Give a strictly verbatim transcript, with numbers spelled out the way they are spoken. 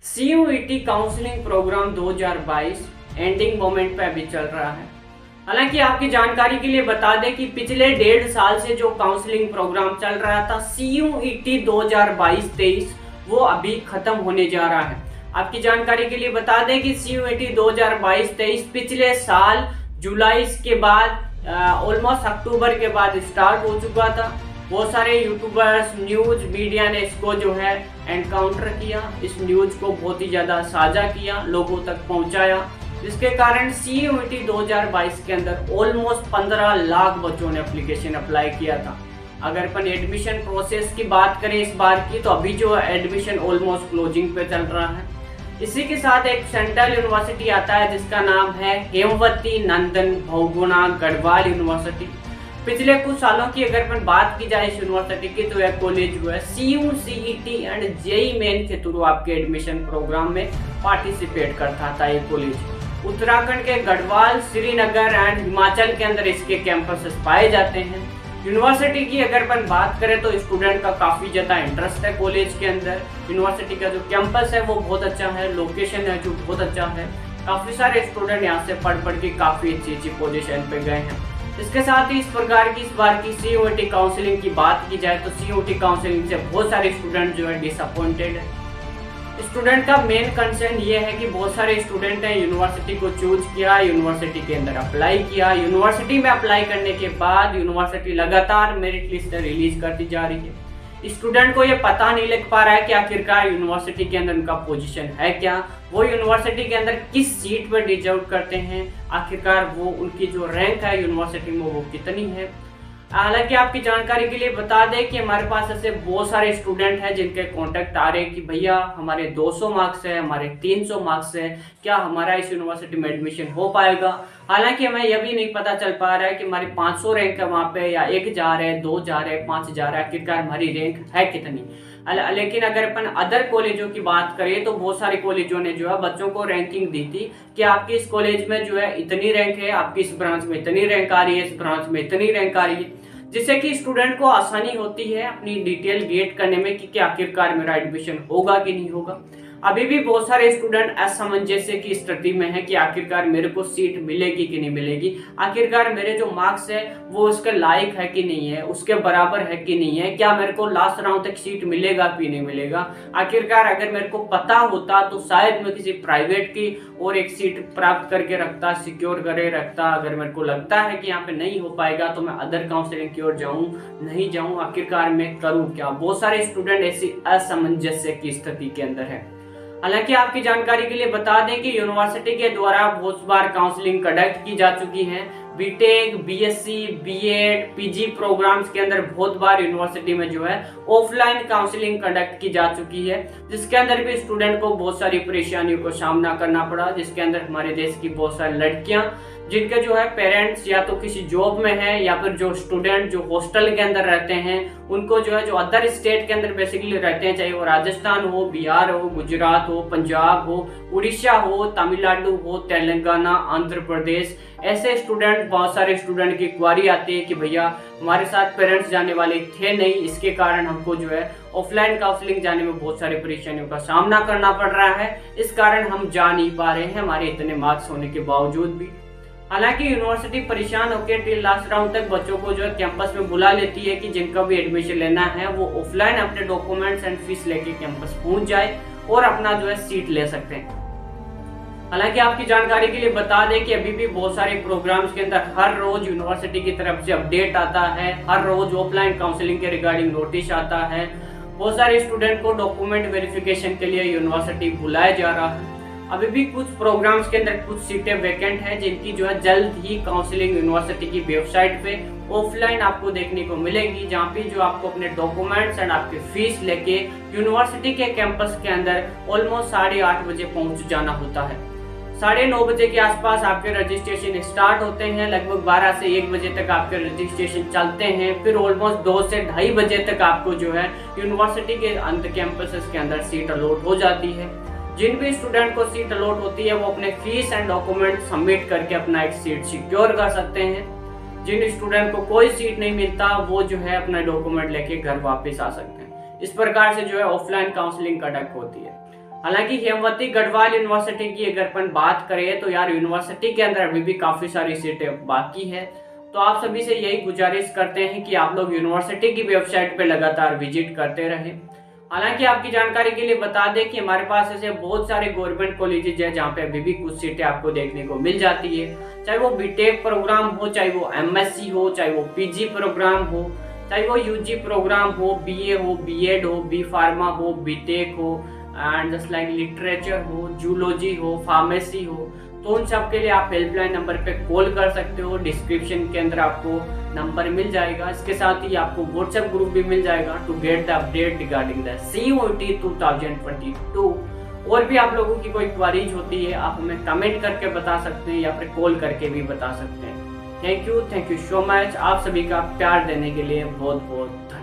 सी U E T counselling program दो हज़ार बाईस एंडिंग मोमेंट पे अभी चल रहा है। हालांकि आपकी जानकारी के लिए बता दें कि पिछले डेढ़ साल से जो काउंसलिंग प्रोग्राम चल रहा था सी यू ई टी दो हज़ार बाईस तेईस वो अभी खत्म होने जा रहा है। आपकी जानकारी के लिए बता दें कि सी यू ई टी दो हज़ार बाईस तेईस पिछले साल जुलाई के बाद ऑलमोस्ट अक्टूबर के बाद स्टार्ट हो चुका था। बहुत सारे यूट्यूबर्स न्यूज मीडिया ने इसको जो है एनकाउंटर किया, इस न्यूज को बहुत ही ज़्यादा साझा किया, लोगों तक पहुंचाया, जिसके कारण सी यू ई टी दो हज़ार बाईस के अंदर ऑलमोस्ट पंद्रह लाख बच्चों ने एप्लीकेशन अप्लाई किया था। अगर अपन एडमिशन प्रोसेस की बात करें इस बार की, तो अभी जो एडमिशन ऑलमोस्ट क्लोजिंग पे चल रहा है। इसी के साथ एक सेंट्रल यूनिवर्सिटी आता है जिसका नाम है हेमवती नंदन बहुगुणा गढ़वाल यूनिवर्सिटी। पिछले कुछ सालों की अगर अपन बात की जाए इस यूनिवर्सिटी की, तो यह कॉलेज जो है C U C E T and J E Main के थ्रू आपके एडमिशन प्रोग्राम में पार्टिसिपेट करता था। ये कॉलेज उत्तराखंड के गढ़वाल, श्रीनगर एंड हिमाचल के अंदर इसके कैंपसेस पाए जाते हैं। यूनिवर्सिटी की अगर अपन बात करें तो स्टूडेंट का काफ़ी ज़्यादा इंटरेस्ट है कॉलेज के अंदर। यूनिवर्सिटी का जो कैंपस है वो बहुत अच्छा है, लोकेशन है जो बहुत अच्छा है। काफ़ी सारे स्टूडेंट यहाँ से पढ़ पढ़ के काफ़ी अच्छी अच्छी पोजीशन पे गए हैं। इसके साथ ही इस प्रकार की इस बार की C U E T counselling की बात की जाए तो C U E T counselling से बहुत सारे स्टूडेंट जो है डिसअपॉइंटेड है। स्टूडेंट का मेन कंसर्न ये है कि बहुत सारे स्टूडेंट हैं यूनिवर्सिटी को चूज किया, यूनिवर्सिटी के अंदर अप्लाई किया, यूनिवर्सिटी में अप्लाई करने के बाद यूनिवर्सिटी लगातार मेरिट लिस्ट रिलीज करती जा रही है। स्टूडेंट को ये पता नहीं लग पा रहा है कि आखिरकार यूनिवर्सिटी के अंदर उनका पोजीशन है क्या, वो यूनिवर्सिटी के अंदर किस सीट पर डिजर्व करते हैं, आखिरकार वो उनकी जो रैंक है यूनिवर्सिटी में वो कितनी है। हालांकि आपकी जानकारी के लिए बता दें कि हमारे पास ऐसे बहुत सारे स्टूडेंट हैं जिनके कांटेक्ट आ रहे हैं कि भैया हमारे दो सौ मार्क्स है, हमारे तीन सौ मार्क्स है, क्या हमारा इस यूनिवर्सिटी में एडमिशन हो पाएगा। हालांकि हमें यह भी नहीं पता चल पा रहा है कि हमारी पाँच सौ रैंक है वहाँ पे, या एक जा रहे हैं, दो जा रहे हैं, पाँच जा रहे हैं, आखिरकार हमारी रैंक है कितनी। लेकिन अगर अपन अदर कॉलेजों की बात करें तो बहुत सारे कॉलेजों ने जो है बच्चों को रैंकिंग दी थी कि आपकी इस कॉलेज में जो है इतनी रैंक है, आपकी इस ब्रांच में इतनी रैंक आ रही है, इस ब्रांच में इतनी रैंक आ रही है, जिससे कि स्टूडेंट को आसानी होती है अपनी डिटेल गेट करने में कि क्या आखिरकार मेरा एडमिशन होगा कि नहीं होगा। अभी भी बहुत सारे स्टूडेंट असमंजस्य की स्थिति में है कि आखिरकार मेरे को सीट मिलेगी कि नहीं मिलेगी, आखिरकार मेरे जो मार्क्स है वो उसके लायक है कि नहीं है, उसके बराबर है कि नहीं है, क्या मेरे को लास्ट राउंड तक सीट मिलेगा कि नहीं मिलेगा। आखिरकार अगर मेरे को पता होता तो शायद मैं किसी प्राइवेट की और एक सीट प्राप्त करके रखता, सिक्योर करे रखता। अगर मेरे को लगता है कि यहाँ पे नहीं हो पाएगा तो मैं अदर काउंसलिंग की ओर जाऊँ, नहीं जाऊँ, आखिरकार मैं करूँ क्या। बहुत सारे स्टूडेंट ऐसी असमंजस्य की स्थिति के अंदर है। हालांकि आपकी जानकारी के लिए बता दें कि यूनिवर्सिटी के द्वारा बहुत बार काउंसलिंग कंडक्ट की जा चुकी है। BTech, BSc, BEd, PG programs के अंदर बहुत बार यूनिवर्सिटी में जो है ऑफलाइन काउंसलिंग कंडक्ट की जा चुकी है, जिसके अंदर भी स्टूडेंट को बहुत सारी परेशानियों को सामना करना पड़ा। जिसके अंदर हमारे देश की बहुत सारी लड़कियां जिनके जो है पेरेंट्स या तो किसी जॉब में है, या फिर जो स्टूडेंट जो हॉस्टल के अंदर रहते हैं उनको जो है जो अदर स्टेट के अंदर बेसिकली रहते हैं, चाहे वो राजस्थान हो, बिहार हो, गुजरात हो, पंजाब हो, उड़ीसा हो, तमिलनाडु हो, तेलंगाना, आंध्र प्रदेश, ऐसे स्टूडेंट बहुत सारे स्टूडेंट की क्वारी आती है कि भैया हमारे साथ पेरेंट्स जाने वाले थे नहीं, इसके कारण हमको जो है ऑफलाइन काउंसलिंग जाने में बहुत सारी परेशानियों का सामना करना पड़ रहा है। इस कारण हम जा नहीं पा रहे हैं हमारे इतने मार्क्स होने के बावजूद भी। हालांकि यूनिवर्सिटी परेशान होकर टिल लास्ट राउंड तक बच्चों को जो है कैंपस में बुला लेती है कि जिनका भी एडमिशन लेना है वो ऑफलाइन अपने डॉक्यूमेंट्स एंड फीस लेके कैंपस पहुंच जाए और अपना जो है सीट ले सकते हैं। हालांकि आपकी जानकारी के लिए बता दें कि अभी भी बहुत सारे प्रोग्राम्स के अंदर हर रोज यूनिवर्सिटी की तरफ से अपडेट आता है, हर रोज ऑफलाइन काउंसलिंग के रिगार्डिंग नोटिस आता है। बहुत सारे स्टूडेंट को डॉक्यूमेंट वेरिफिकेशन के लिए यूनिवर्सिटी बुलाया जा रहा है। अभी भी कुछ प्रोग्राम्स के अंदर कुछ सीटें वैकेंट हैं जिनकी जो है जल्द ही काउंसलिंग यूनिवर्सिटी की वेबसाइट पे ऑफलाइन आपको देखने को मिलेगी, जहाँ पे जो आपको अपने डॉक्यूमेंट्स एंड आपकी फीस लेके यूनिवर्सिटी के कैंपस के अंदर ऑलमोस्ट साढ़े आठ बजे पहुंच जाना होता है। साढ़े नौ बजे के आसपास आपके रजिस्ट्रेशन स्टार्ट होते हैं, लगभग बारह से एक बजे तक आपके रजिस्ट्रेशन चलते हैं, फिर ऑलमोस्ट दो से ढाई बजे तक आपको जो है यूनिवर्सिटी के अंदर कैंपसेस के अंदर सीट अलॉट हो जाती है। जिन भी स्टूडेंट को सीट अलॉट होती है वो अपने फीस एंड डॉक्यूमेंट सबमिट करके अपना एक सीट सिक्योर कर सकते हैं। जिन स्टूडेंट को कोई सीट नहीं मिलता वो जो है अपना डॉक्यूमेंट लेके घर वापस आ सकते हैं। इस प्रकार से जो है ऑफलाइन काउंसलिंग कंडक्ट होती है। हालांकि हेमवती गढ़वाल यूनिवर्सिटी की अगर अपन बात करें तो यार यूनिवर्सिटी के अंदर अभी भी काफी सारी सीटें बाकी है। तो आप सभी से यही गुजारिश करते हैं कि आप लोग यूनिवर्सिटी की वेबसाइट पे लगातार विजिट करते रहें। हालांकि आपकी जानकारी के लिए बता दें कि हमारे पास ऐसे बहुत सारे गवर्नमेंट कॉलेजेज हैं जहाँ पे अभी भी कुछ सीटें आपको देखने को मिल जाती है, चाहे वो बीटेक प्रोग्राम हो, चाहे वो एमएससी हो, चाहे वो पीजी प्रोग्राम हो, चाहे वो यूजी प्रोग्राम हो, बीए हो, बीएड हो, बी फार्मा हो, बीटेक हो एंड जस्ट लाइक लिटरेचर हो, जूलॉजी हो, फार्मेसी हो। तो उन सब के लिए आप हेल्पलाइन नंबर पे कॉल कर सकते हो। डिस्क्रिप्शन के अंदर आपको नंबर मिल जाएगा। इसके साथ ही आपको व्हाट्सएप ग्रुप भी मिल जाएगा to get the update regarding the CUET two thousand twenty two. और भी आप लोगों की कोई क्वारीज होती है आप हमें कमेंट करके बता सकते हैं या फिर कॉल करके भी बता सकते हैं। Thank you thank you so much. आप सभी का प्यार देने के लिए बहुत बहुत धन्यवाद।